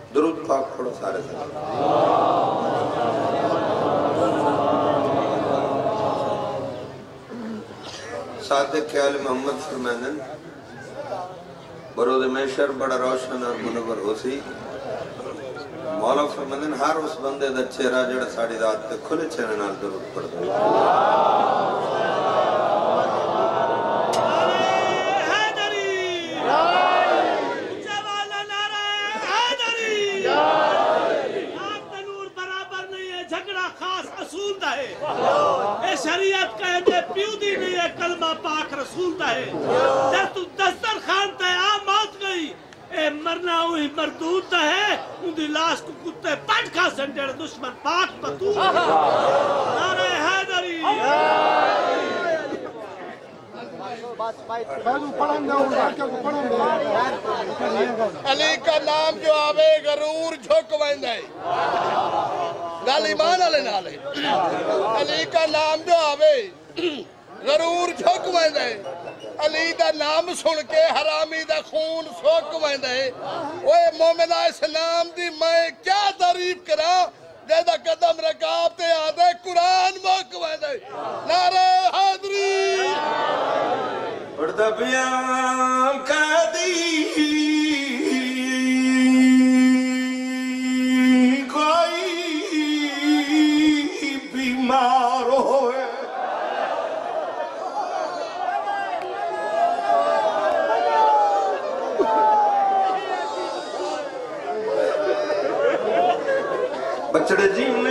درود پاک پڑھو سارے سے صادق خیال محمد فرمائنن برود محشر بڑا روشن اور منور ہو سی مولا فرمائنن ہر اس بندے دا چہرہ جڑا ساڑی ذات تے کھلے چہرے نال درود پڑھ دو اے شریعت کہتے پیو دی نہیں ہے کلمہ پاک رسول دا ہے جب تو دستر خان تے آمات گئی اے مرنا ہوئی مردود دا ہے ان دی لاش کو کتے پٹ کھا سنڈر دشمن پاک بطور نعرہ حیدری علی کا نام جو آوے غرور جھک ویندہ ہے گل ایمان علی نالے علی کا نام جو آوے غرور جھک ویندہ ہے علی دا نام سن کے حرامی دا خون سوک ویندہ ہے اوے مومنہ اسلام دی میں کیا تعریف کرا جے دا قدم رکابتے آدھے قرآن موک ویندہ ہے نعرہ حیدری پڑھتا بیان قیدی بیمار ہوئے بچڑے جینے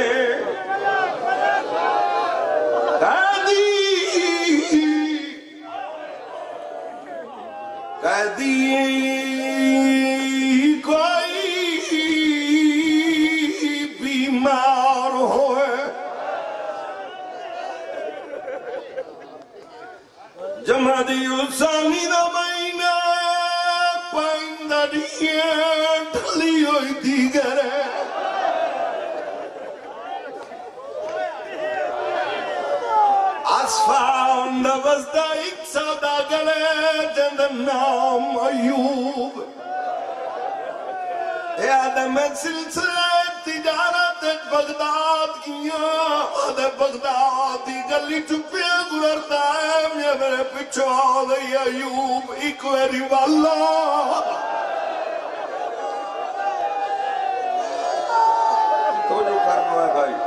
قیدی کوئی بیمار ہوئے جمعی اسانی دا مہینہ پائندہ دیئے ڈھلی ہوئی دیگر ہے آسفان دا وزدہ ایک سادہ گلے جند نام ایوب اے آدم سلسلہ تجارت بغداد کیا آدھے بغدادی گلی چپے گررتا ہے یہ میرے پچھو آدھے ایوب ایک ویری والا تو جو کرنا ہے بھائی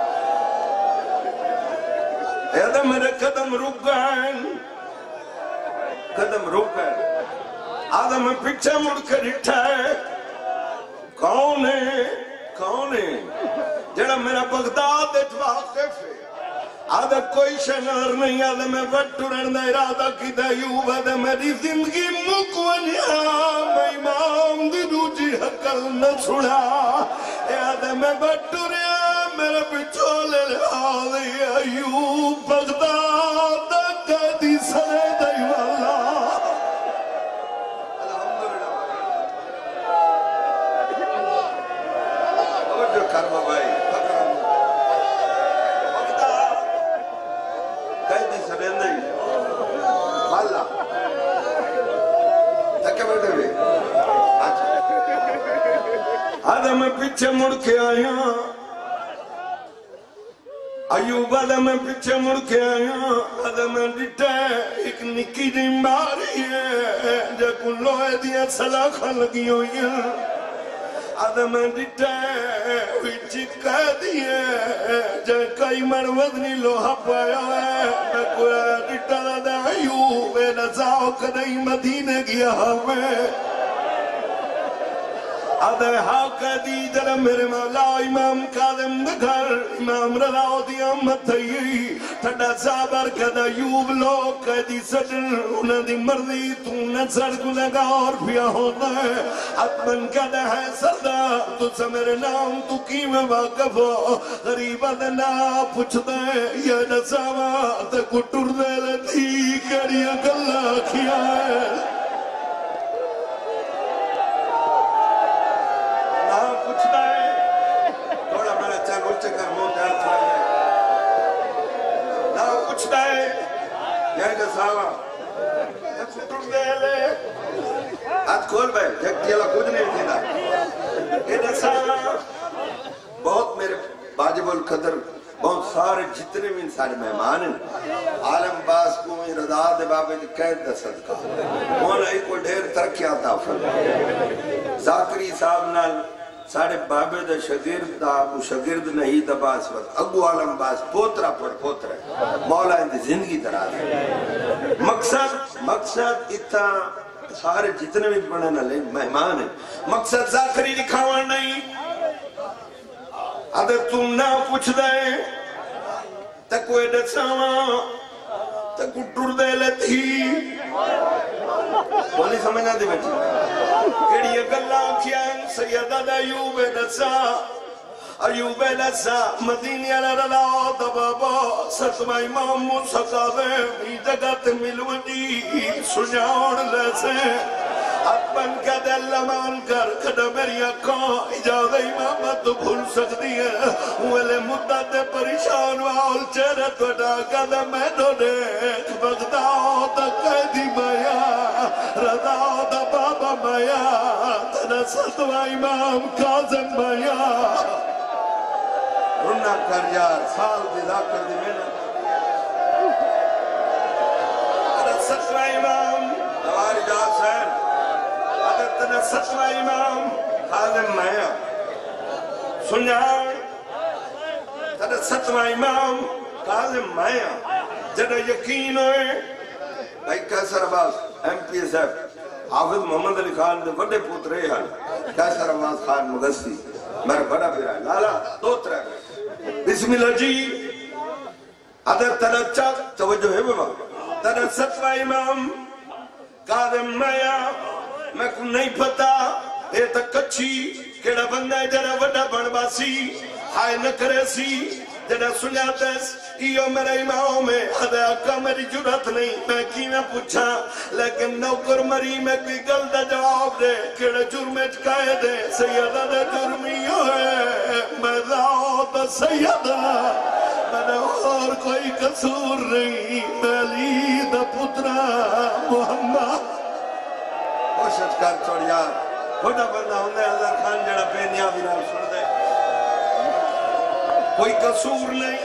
اے آدھے میرے قدم رک گئے قدم رک گئے آدھے میں پچھے مڑ کر اٹھا ہے کون ہے کون ہے جڑا میرا بغداد ایک واقف ہے آدھا کوئی شنر نہیں آدھا میں وٹو رہنا ارادہ کی دیوب آدھا میری زندگی مکونیا میں امام دی دوجی حقل نہ چھڑا آدھا میں وٹو رہا میرے پچھولے آدھے ایوب بغداد قیدی سرے دیوالا کرما بھائی بغداد قیدی سرے نہیں والا تکے بیٹھے بھی آدھا میں پیچھے مڑ کے آیا ایوب آدھا میں پیچھے مڑ کے آیا آدھا میں ڈٹا ایک نکی جمباری ہے جے کن لوہے دیا سلاخہ لگی ہوئی ہیں آدھا میں ڈٹا ہوئی چکا دیئے جے کئی مروضنی لوہا پایا ہے میں کوئی ڈٹا دا ایوب اے نزاؤ کدئی مدینے گیا ہمیں آدھے حاقہ دی جرہ میرے مولا امام قادم دگھر امام رضاؤ دی امت تھی تھڑا صابر کدہ ایوب لوگ قیدی سجن انہ دی مرضی تو نظر گنگا اور پیا ہوتا ہے اتمن کدہ ہے سردہ تو سے میرے نام تو کی میں واقف ہو غریبہ دنا پوچھتا ہے یہ نسامات کو ٹر دے لتی کریہ گلہ کیا ہے ہاتھ کھول بھائی جگتی اللہ کچھ نہیں تھینا یہ دسا بہت میرے واجب القدر بہت سارے جتنے بھی سارے مہمان ہیں عالم باس کو رضا دے بابے دی قید دا صدقہ مولا کو ڈھیر ترقی عطا فرمائے ذاکری صاحب نال سارے بابے دا شاگرد دا ابو شاگرد نہیں دا باس وقت اگو عالم باس پوترا پر پوترا مولا ان دی زندگی دراز مقصد اتنا سارے جتنے بھی پڑھنے نہ لیں مہمان ہیں مقصد ذاکری دکھاوان نہیں اگر تم نہ پوچھ دیں تک وہ ڈساواں تک اٹھر دے لیتی بولی سمجھنا دی بچی کیڑی اگلہ کیان سیدہ دا ایوب ڈسا مدینی علی رلا دبابا ستمہ امام موسیٰ قاضے بھی جگت ملوٹی سنیاؤن لیسے اپن کا دل مان کر کھڑا میری آنکھوں اجازہ امامت تو بھول سکتی ہے ویلے مدت پریشان وال چہرہ تو ڈاکہ دا میں دو دیکھ بغداد قیدی مایا رضا دا بابا مایا تنا ستوہ امام کاظم مایا رنہ کر یار سال دی ذاکر دی محنت تنا ستوہ امام ہماری جا سین تنا ستوہ امام کاظم مایا سنیاں تنا ستوہ امام کاظم مایا جڑا یقین ہوئے بھائی Qaiser Abbas M P S F Hafiz Muhammad Ali Khan دے بڑے پوترے ہیں کیسر عباس خان مغسی میرا بڑا پھر ہے لالا دو ترہ بسم اللہ جی ادھر تنا چاک توجہ ہے بابا تنا ستوہ امام کاظم مایا میں کو نہیں پتا اے تا کچھی کیڑا بندہ ہے جڑا وڈا بڑباسی ہائے نہ کرے سی جڑا سنیاتا ہے ایو میرا امام ہے حدا آقا میری جرات نہیں میں کی نہ پوچھا لیکن نوکر مری میں کوئی گلدہ جواب دے کیڑا جرمیں چکائے دے سیدہ دے جرمیوں ہے میں ذات سیدہ میں نے اور کوئی قصور نہیں میں علی دا پترہ محمد کوشش کر چھوڑ یار بڑا بندہ ہوندے حضر خان جڑا پینیا بھی نہ سن دے کوئی قصور نہیں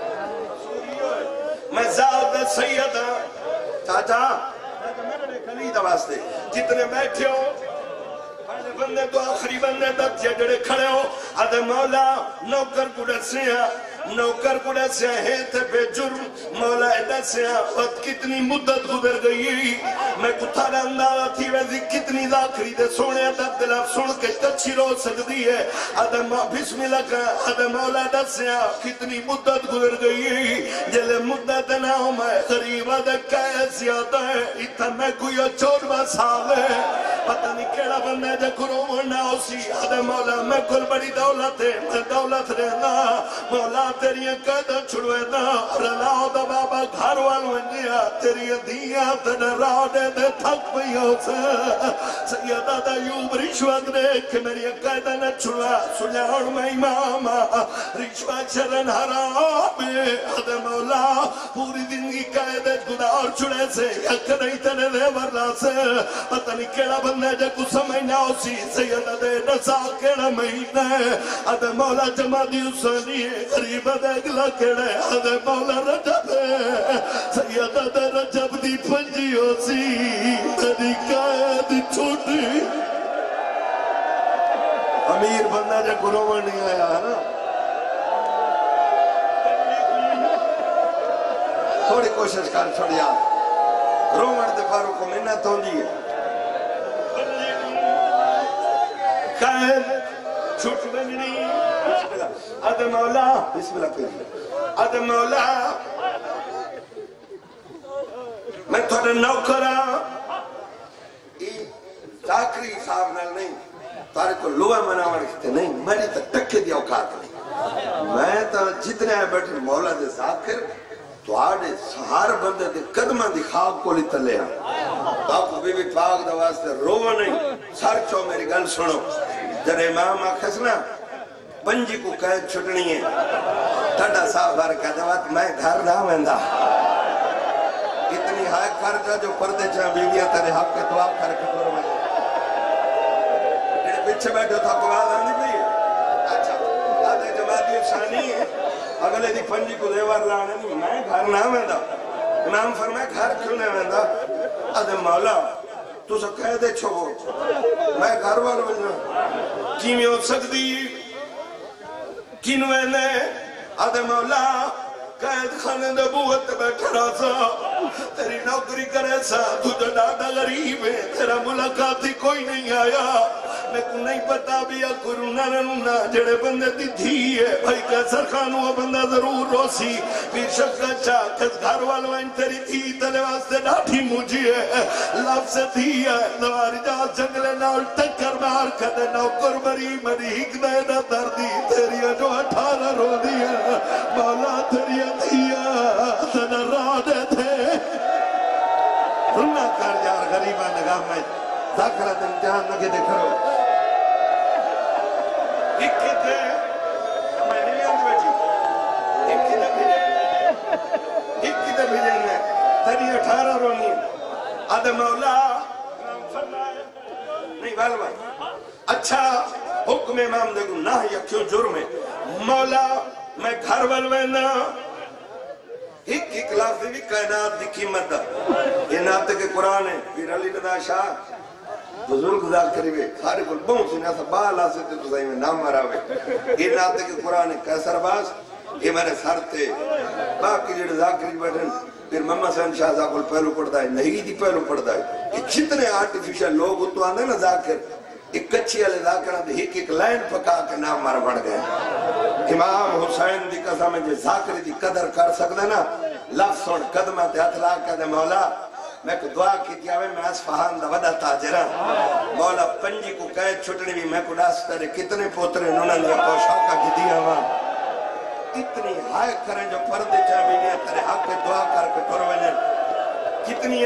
میں ذات سیدہ چاچا میرے خلید واسطے جتنے بیٹھے ہو پہلے بندے تو آخری بندے تک جڑے کھڑے ہو آدھے مولا نوکر کو ڈسے ہیں تھے بے جرم مولا ڈسے ہیں وقت کتنی مدت گزر گئی میں کتھاڑا اندازہ تھی ویسی کتنی ذاکری دے سونے تب دل آپ سن کے کچھی رو سکتی ہے آدم بسم اللہ کا آدم مولا ڈسے ہیں کتنی مدت گزر گئی جلے مدت نہ ہو میں غریبہ دے کیسی آتا ہے اتھا میں کوئی 14 سال ہے پتہ نہیں کیڑا بندہ جا کرو مرنا اسی آدم مولا میں کل بڑی دولت ہے میں دولت رہنا مولا تیری قیدہ چھڑوے دا رلاؤ دا بابا گھر والونیا تیری دیاں تیرے راڑے دے تھک بھئیوں سے سیدہ دا یوب رشوت دے کہ میری قیدہ نہ چھڑوا سنیاؤں میں اماما رشوت شرن حرام آدم مولا پوری زندگی قیدہ خدا اور چھڑے سے یک نہیں تیرے دے ورلا سے پتہ نہیں کیڑا بندہ جا کو سمجھنا اسی سیدہ دے نسا کیڑا مہینہ آدم مولا جمع دی اسانی غریب دے اگلا کیڑے آدھے مولا رجب ہے سیدہ دے رجب دی پنجی ہو سی میری قید چھوٹی امیر بندہ جا گروہ نہیں آیا ہے نا تھوڑی کوشش کر چھوڑیا رومن دے پاروں کو منت ہوں دی ہے قید چھوٹ بنی آدم مولا بسم اللہ پہلے آدم مولا میں تھوڑا نوکرہ ذاکری صاحب نال نہیں تارے کو لوہ مناوڑ کہتے نہیں میری تا ٹکے دی اوقات نہیں میں تا جتنے آئے بیٹھے مولا دے ذاکر تو آڑے سہار بندے دے قدمہ دی خواب کو لی تلے ہیں تاکو بی بی پاک دا واسطے روہ نہیں سر چو میری گل سنو جر امام آکھسنا پنجی کو قید چھٹنی ہے ٹھڑا صاحب بار کا دوات میں گھر نہ ویندہ اتنی ہائے کر جا جو پردے چاہ بیویاں تیرے حق کے دعا کر کے دور میں پچھے بیٹھے تھا کو آدھا نہیں بھی اچھا آدھے جماعتی افسانی ہے اگلے دی پنجی کو دیوار لانے نہیں میں گھر نہ ویندہ امام فرمائے گھر کیوں نہیں ویندہ آدھے مولا تو سا کہہ دے چھوڑو میں گھر وار ویندہ کیمی ہو سکتی کینوے نے آدھے مولا قید خانے دے بوت بیٹھا رہا سا تیری نوکری کرے سا تجھے ڈاڈا غریب ہے تیرا ملاقاتی کوئی نہیں آیا میں کو نہیں پتا بھی یا کرونا رنونا جڑے بندے دی تھی ہے بھائی کیسر خانو وہ بندہ ضرور روسی پھر شک اچھا کس گھر والوائن تیری تھی تلے واسطے ڈاٹھی مجھے ہے لفظ تھی ہے نواری جا جنگلے نال ٹکر مار کدے نوکر بری مری ہک دے نہ دردی تیری جو 18 رو دی ہے مولا تیری دیا تنہ رادے تھے رنہ کر جار غریبہ نگاہ میں ذاکرت امتحان نگے دیکھ رہو اکی تھے میں نہیں آنی بیٹھی اکی تھے بھیجے میں تیری 18 رونی آدھے مولا نہیں بالوان اچھا حکم امام دیکھو نہ یا کیوں جرم ہے مولا میں گھر والوینا ایک لفظ بھی کائنات دی قیمت دا یہ ناتے کے قرآن ہے پیر علی رضا شاہ بزرگ ذاکری وے سارے کل بہت سنے ایسا بالا سے تو صحیح میں نام مرا وے یہ ناتے کے قرآن ہے کیسر باز یہ میرے سر تھے باقی جڑے ذاکری بیٹھن پھر محمد حسین شاہ صاحب کو پہلو پڑھتا ہے نہیں دی پہلو پڑھتا ہے یہ جتنے آرٹیفیشل لوگ تو آندے نا ذاکر ایک کچھی والے ذاکرہ دے ایک لائن پکا کے نام مر بڑھ گئے امام حسین دی قسم ہے جو ذاکری دی قدر کر سکتے نا لفظ اور قدمہ تے اطلاع کہتے مولا میں کو دعا کی دیا میں اسفہان دا وڈا تاجرہ مولا پنجی کو قید چھٹنی بھی میں کو ڈاستا رہے کتنے پوترے نونا لیا پوشاکہ کی دیا ہوا کتنی ہائے کریں جو پردے چاہویں نے تیرے حق پہ دعا کر کے ٹرونے کتنی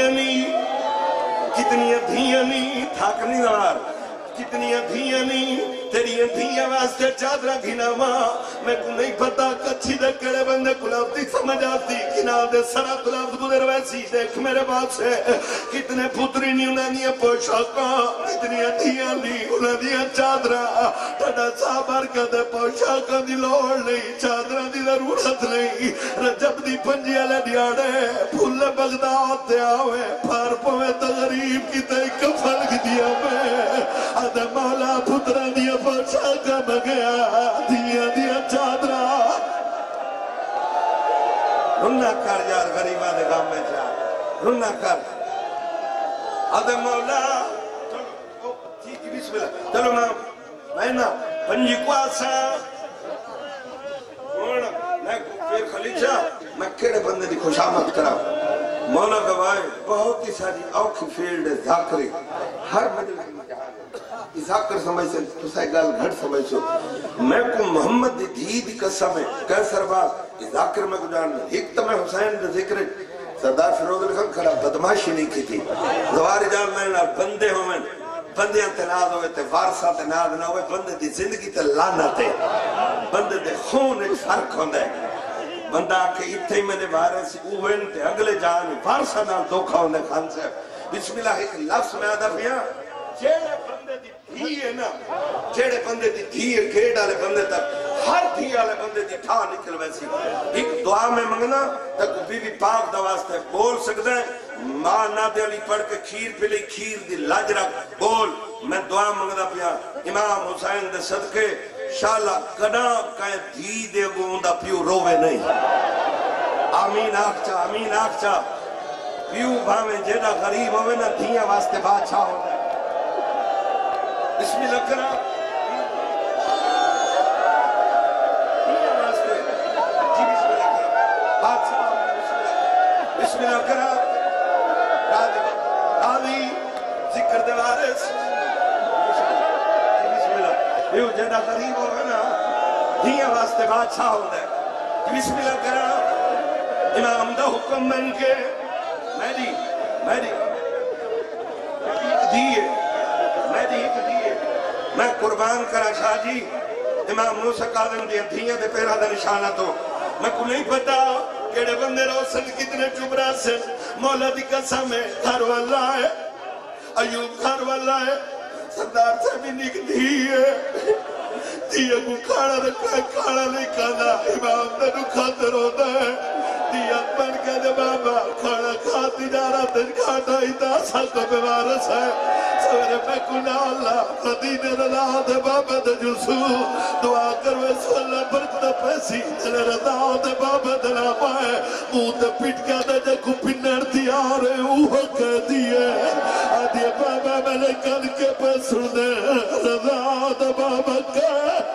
دھیاں نہیں تھاک نہیں دار کتنی دھیاں نہیں تیری دھیاں واسطے چادرہ گھنا ماں میں کو نہیں پتا کچھی دے کڑے بندے کلافتی سمجھ آتی کنال دے سرا کلافت گدر ویسی دیکھ میرے بات سے کتنے پتری نہیں انہیں نہیں پوشاکاں کتنی دھیاں نہیں انہیں دیا چادرہ ٹھڑا سابر کا دے پوشاکاں دی لوڑ نہیں چادرہ دی ضرورت نہیں رجب دی پنجی علی ڈیاڑے پھول بغداد دے آوے پھار پوے تغریب کی تے کفل کی دیا میں آدھے مولا پترہ دیا پوشاکاں مگیا دیا چادرہ رنہ کر یار غریبہ دے گام میں جا رنہ کر آدھے مولا ٹھیک بسم اللہ چلو میں نا پنجی کو آسا میں پھر خلیجہ میں کیڑے بندے دی خوش آمد کرا مولا گوائے بہت ہی ساری اوکھی فیلڈ ہے ذاکری ہر مجھے ذاکر سمجھ سے تو سائے گال گھڑ سمجھ سو میں کو محمد دی دھی دی قسم ہے کیسر باز ذاکر میں کو جاننا ایک تو میں حسین دے ذکر سردار فیروز علی خان کھڑا بدماشی نہیں کی تھی زواری جان میں بندے ہوئے بندیاں تناد ہوئے تے وارثہ تناد نہ ہوئے بندے دی زندگی تے لعنت ہے بندے دے خون ایک فرق ہوندہ ہے بندہ آکے اتھے ہی میں نے وارث اوہن تے اگلے جان وارثہ نال دھوکھا ہوندہ خان سے بسم اللہ ایک لفظ میں آدھا پیا جیڑے بندے دی دھی ہے نا جیڑے بندے دی دھی ہے گھیڑ آلے بندے تک ہر دھی آلے بندے دی ٹھا نکل ویسی ایک دعا میں منگنا تک بی بی پاک دواستے بول سکتے ہیں ماں نادے علی پڑھ کے کھیر پلی کھیر دی لاج رکھ بول میں دعا منگنا پیا امام حسین دے صدقے شاءاللہ کنا کہیں دھی دے گوندہ پیو روے نہیں آمین آکھ چا پیو بھامیں جیڑا غریب ہوئے نا دھیاں واسطے بادشاہ ہوتا ہے بسم اللہ کرا دھیاں واسطے جی بسم اللہ کرا بادشاہ بسم اللہ کرا راضی ذکر دے وارث بسم اللہ پیو جیڑا غریب ہوئے نا دھیاں واسطے بادشاہ ہوتا ہے بسم اللہ کرا امام دا حکم من کے میری ایک دیئے میں قربان کرا شاہ جی امام موسیٰ قادم دیا دھیاں دے پیرا دا نشانہ تو میں کو نہیں پتا کیڑے بندے روسن کتنے چبرا سے مولا دی قسم ہے گھر والا ہے ایوب گھر والا ہے सरदार से भी निकली है दिया को खाना रखा खाना नहीं खाना इमाम ने खातर होता है दिया बन के दे बाबा खाना खाती जा रहा दिन खाता ही दासा को बेवारस है सवेरे मैं कुना अल्लाह मदीने रला दे बाबा दे जुसू दुआ कर वे सोला बरकत पैसी तेरे रदा दे बाबा दला पाए मुंह ते पिट के दे जको पिन्नर दिया रे वो कह दिए आदि बाबा मैंने कल के पे सुने रदा दे बाबा के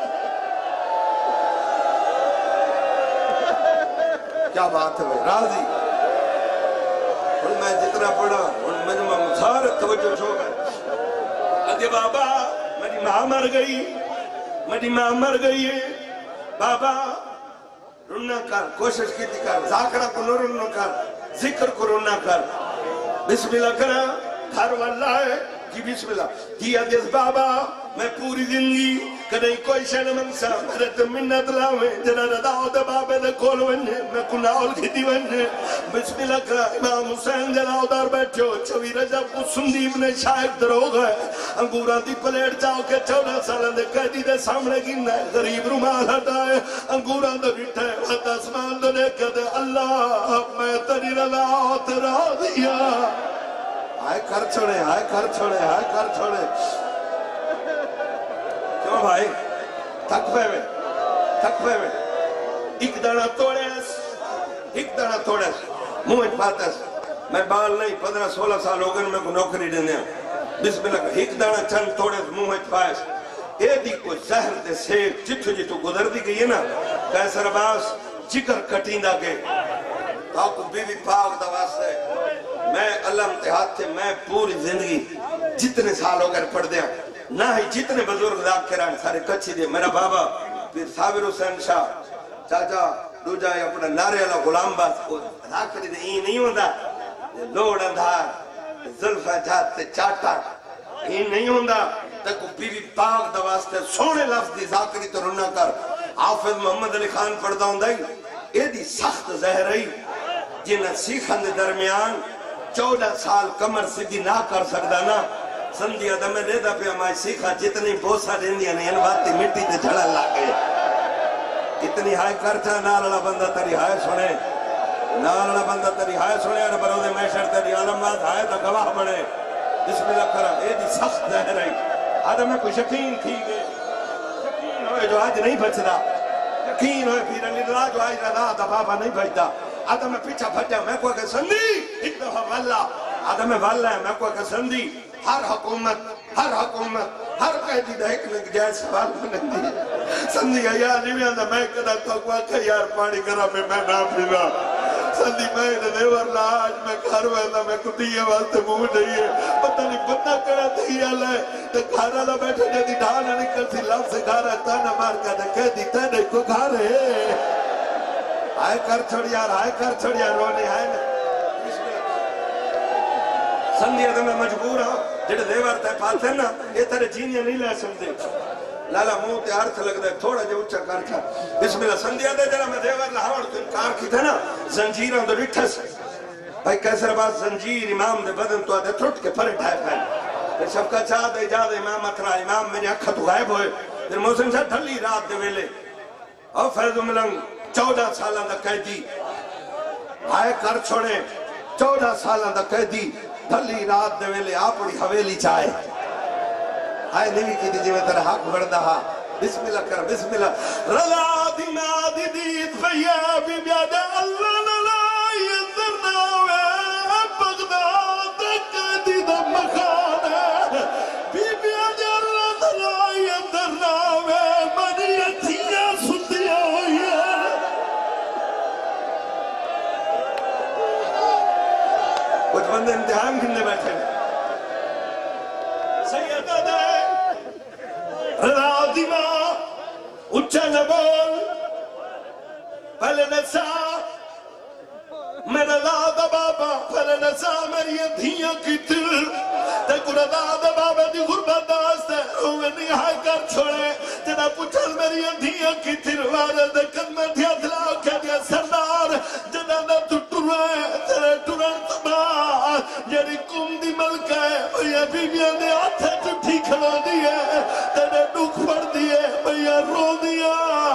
क्या बात है राजी और मैं जितना पढ़ा और मैं सारे तवज्जो छो गए अरे बाबा मेरी माँ मर गई है बाबा रुन्ना कर कोशिश की थी कर जाकरा को रुन्ना कर जिक्र को रुन्ना कर बिस्मिल्लाह करा घर वाला है जी बिस्मिल्लाह जी अदेस बाबा मैं पूरी जिंदगी कदे कोई शन मनसा मेरे तो मिन्नत लावे जना रदाओ दे बाबे दे कोल वने मैं कुनाल खिदी वने बिस्मिल्लाह करा इमाम हुसैन जला उधर बैठो छवि रजब को सुंदीप ने शायद दरोग है अंगूरा दी प्लेट जाओ के 14 साल दे कैदी दे सामने गिनना गरीब रुमाल हटाए अंगूरा दे बिठे वत आसमान दे देख दे अल्लाह मैं तेरी रदा तेरा दिया हाय कर छोड़े क्यों भाई थक पे एक दाना तोड़े मुंह में पातस मैं बाल नहीं 15-16 साल हो गए मैं को नौकरी देने बिस्मिल्लाह एक दाना चंद तोड़े मुंह में पास ए दी को जहर दे सेक जिथु गुजरती गई है ना कैसर बास जिगर कटींदा के ताकू बीवी पाक दा वास्ते मैं अल्लाह ते हाथ थे मैं पूरी जिंदगी जितने साल हो गए पढ़ दिया ना ही जितने बुजुर्ग जाकिरान सारे कच्ची दे मेरा बाबा फिर साबिर हुसैन शाह चाचा दूजा अपना नारे वाला गुलाम बास को जाकरी दे ई नहीं होता लोड़ अंधार जुल्फा जात ते चाटा ई नहीं होता तक बीवी पाक दा वास्ते सोने लफ्ज दी जाकरी तो रुना कर हाफिज मोहम्मद अली खान पढ़दा हुंदा ए दी सख्त जहर है जिन्हां सीखन दे दरमियान 14 साल कमर सीधी ना कर सकदा ना संधिया दमे देदा पे मां सीखा जितनी बोसा देंदिया ने इन बात मिट्टी ते झड़ा लागे इतनी हाय करता नाल वाला बंदा तेरी हाय सुने और बरोदे मैशर तेरी आलमबाद हाय ता गवाह बने बिस्मिल्लाह करा ए दी सख्त जहर है आदम में कोई यकीन थी गए यकीन होए जो आज नहीं बचदा यकीन होए फिर अली राज आज रदा दा बाबा नहीं बचदा आदम में पीछा भजा मैं को के संधी एक दफा वाला आदम में वाला है मैं को के संधी हर हुकूमत हर कैदी दा एक न जायज सवाल बनदी संधी यार नहीं आंदा मैं कदा को यार पानी करा मैं ना पीवा संधी मैं देवर लाज मैं घर वाला मैं कुटिया वास्ते मुंह नहीं पता नहीं बंदा करा थी आला ते घर वाला बैठे जदी ढाल निकल सी लफ्ज घर ताना मार का कैदी तेरे को घर है हाय कर छोड़ यार रोने है ना संधिया तो मैं मजबूर हाँ जेडे देवर ते पाते ना ये तेरे जीनिया नहीं ले सकते लाला मुंह ते अर्थ लगदा थोड़ा जे उच्चा कर बिस्मिल्लाह संधिया दे जरा मैं देवर लाहौर तो इनकार की था ना जंजीरां तो डिठस भाई कैसर बात जंजीर इमाम दे बदन तो आदे टूट के परे ढाए पे फिर सबका चाह दे जा दे इमाम अथरा इमाम मेरी अख तो गायब होए फिर मौसम से ठल्ली रात दे वेले और फैज मलंग 14 साल दा कैदी हाय कर छोड़े 14 साल दा कैदी ठल्ली रात दे वेले अपनी हवेली चाहे हाय नहीं की जिवे तेरा हक बढ़दा हा बिस्मिल्लाह कर बिस्मिल्लाह रला दिना दी भैया भी ब्यादा अल्लाह ला यंदरना वे बगदाद कैदी दा मकान भी ब्यादा अल्लाह ला यंदरना वे मनी अथिया सुतिया होई कुछ बंदे इम्तिहान गिनने बैठे राधिमा उच्चा न बोल पहले नसा मेरा दादा बाबा पहले नसा मेरी धियां की दिल ते गुरा दादा बाबा दी गुरबत दास्ते रोवे नहीं हाय कर छोड़े तेरा पुछल मेरी धियां की दिल वाले दे कदम दिया दिला के दिया सरदार जना ना तू टुरा तेरे टुरन तो बाद जेरी कुम दी मलका है भैया बीबियां दे हाथ اٹھی کھلو دیئے تیرے دکھ پڑ دیئے بھیا رو دیا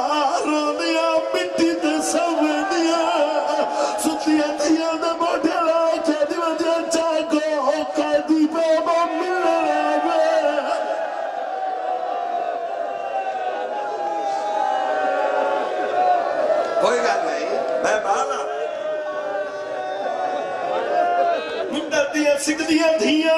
مٹی دے سوے دیا ستیا دیا دے موٹے لاکھے دیو دیا چاگو قیدی پہ وہ ملنے لگے کوئی گل نہیں میں بالا مندر دیا سکھ دیا دھیا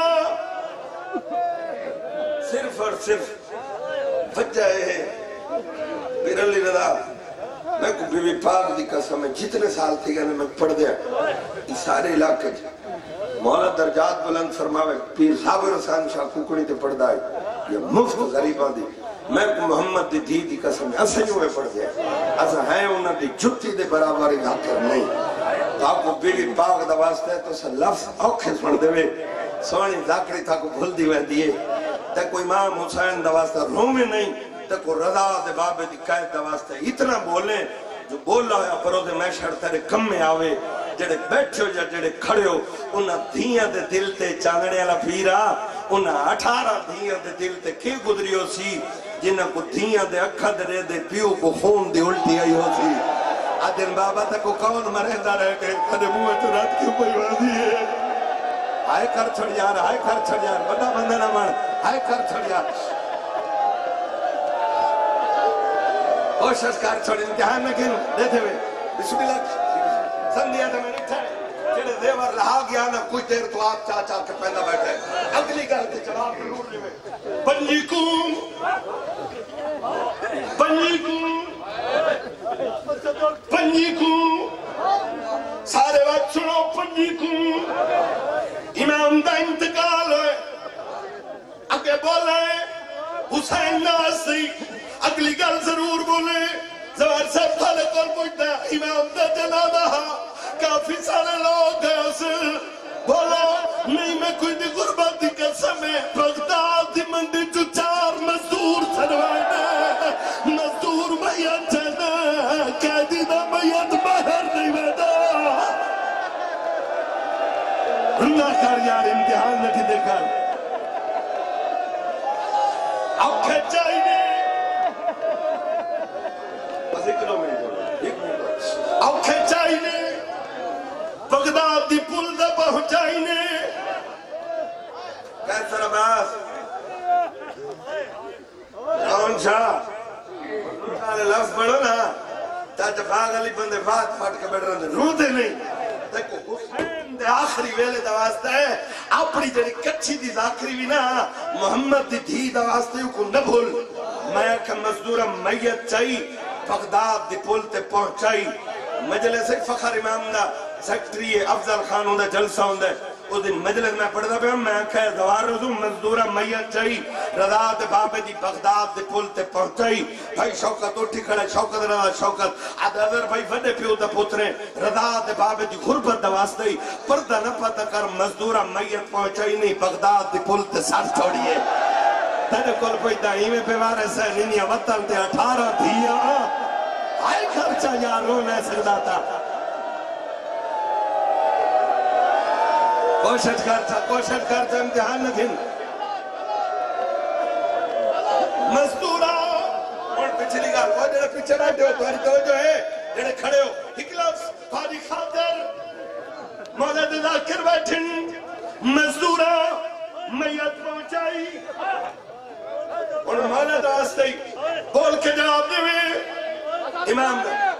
صرف اور صرف وجہ ہے پیر علی رضا میں کو بی بی پاک دی قسم ہے جتنے سال تھی گئے میں پڑھ دیا اس سارے علاقے مولا درجات بلند فرماوے پیر صابر حسین شاہ ککڑی تے پڑھ دائی یہ مفت غریبان دی میں کو محمد دی دھی دی قسم ہے اسے جو میں پڑھ دیا اسا ہے انہاں دی جھٹی دے برابر ذاکر نہیں تو آپ کو بی بی پاک دا واسطہ ہے تو سے لفظ اوکھے سن دے وے سونی ذاکری تھا کو بھول دی وے دیئے تے کوئی امام حسین دا واسطہ رومے نہیں تے کو رضا دے بابے دی قید دا واسطہ اتنا بولیں جو بول رہا ہے پرو دے محشر تیرے کم میں آوے جڑے بیٹھو یا جڑے کھڑے ہو انہاں دھیاں دے دل تے چانگڑے والا پیرا انہاں 18 دھیاں دے دل تے کی گزری ہو سی جنہاں کو دھیاں دے اکھا دے دے پیو کو خون دی الٹی آئی ہو سی آدھن بابا تک کو کون مرہدہ رہ گئے کھڑے موہ تو رات کیوں کوئی وادی ہے ہائے کر چھڑ یار بڑا بندہ نہ مان ہائے کر چھڑ یار کوشش کر چھوڑ امتحان نہ کیوں دیتے ہوئے بسم اللہ سندیا تھا میں نہیں تھا جنہیں دیور رہا گیا نا کچھ دیر تو آپ چاچا کے پہنہ بیٹھے اگلی گھر کے جواب ضرور لے پنجیکوں سارے وقت سنو پنجیکوں امام دا انتقال ہے اگے بولے حسین ناسی اگلی گل ضرور بولے زوار صاحب تھالے کول پوچھتا ہے امام دا جنازہ کافی سارے لوگ ہیں اسے بولا نہیں میں کوئی دی غربت دی قسم ہے بغداد دی منڈی جو 4 مزدور سروائے مزدور میت جانا قیدی دا میت باہر نہیں بیٹا نہ کر یار امتحان نہ کی دیکھا اب کھچ جائیے بس 1 منٹ اب کھچ جائیے بغداد دی پل دا پہنچائینے کیسر عباس کون شاہ سارے لفظ پڑھو نا چاچا باغ علی بندے بات پھٹ کے بیٹھ رہے رو دے نہیں دیکھو حسین دے آخری ویلے دا واسطہ ہے اپنی جنی کچھی دی ذاکری بھی نا محمد دی دھی دا واسطہ کو نہ بھول میں کہ مزدورہ میت چاہی بغداد دی پل تے پہنچائی مجلس فخر امام دا سیکٹری افضل خان ہوں دا جلسہ ہوں دا اس دن مجلس میں پڑھتا پہ میں کہا دوار رضو مزدورہ میت چاہی رضا دے بابے دی بغداد دے پل تے پہنچائی بھائی شوکت اٹھی کھڑے شوکت رضا شوکت ادھر بھائی وڈے پیو دا پترے رضا دے بابے دی غربت دا واسطے پردہ نہ پتہ کر مزدورہ میت پہنچائی نہیں بغداد دے پل تے سر چھوڑیے تیرے کل کوئی دائیویں پہ مارے سے نینیا وطن تے 18 دھیا آئے خرچہ یار رونے سکتا تھا کوشش کرتا امتحان نہ کھن مزدورہ اور پچھلی گا وہ جڑے پیچھے بیٹھے ہو تمہاری توجہ ہے جڑے کھڑے ہو اکلاف تاری خاطر مولا ذاکر بیٹھن مزدورہ میت پہنچائی اور مولا واسطے بول کے جواب دے میں امام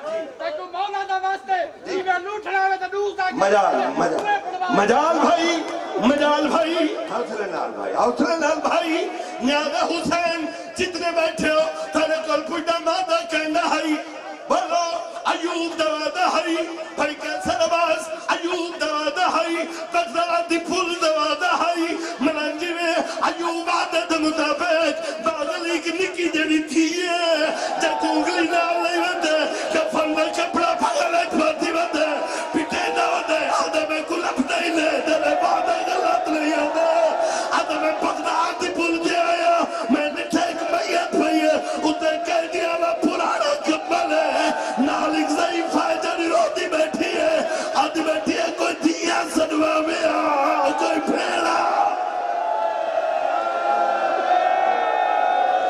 مجال بھائی حوصلے نال بھائی نیادہ حسین جتنے بیٹھے ہو تھانے کل پوٹا مادہ کہنا ہے بولو ایوب دوادہ ہے بھائی کیسر عباس ایوب دوادہ ہے بغداد دی پھول دوادہ ہے ملانجی میں ایوب عادت مطابق باغلی کی نکی جڑی تھی ہے جب انگلی نال نہیں بندے کفن میں کپڑا پھگل ایک بندی بندے پیٹے دوادے آدھے میں کلپ نہیں لے دلے بادے غلط نہیں آدھے آدھے میں بغداد دی پھول دے آیا میں نٹھے ایک میت بھئی اتنے کہہ دیا میں پرانا کمبل ہے نالک ضعیف ہے جنی روتی بیٹھی ہے آدھی بیٹھی ہے کوئی دیا سنوا میں کوئی پھیڑا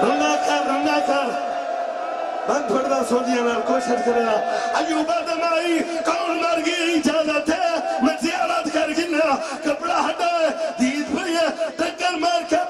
رنگا کر بند پڑھنا سوچیا نال کوشش کرنا ایوبہ دمائی کون مر گئی اجازت ہے میں زیارت کر گنا کپڑا ہٹا دیت بھئی ٹکر مار کے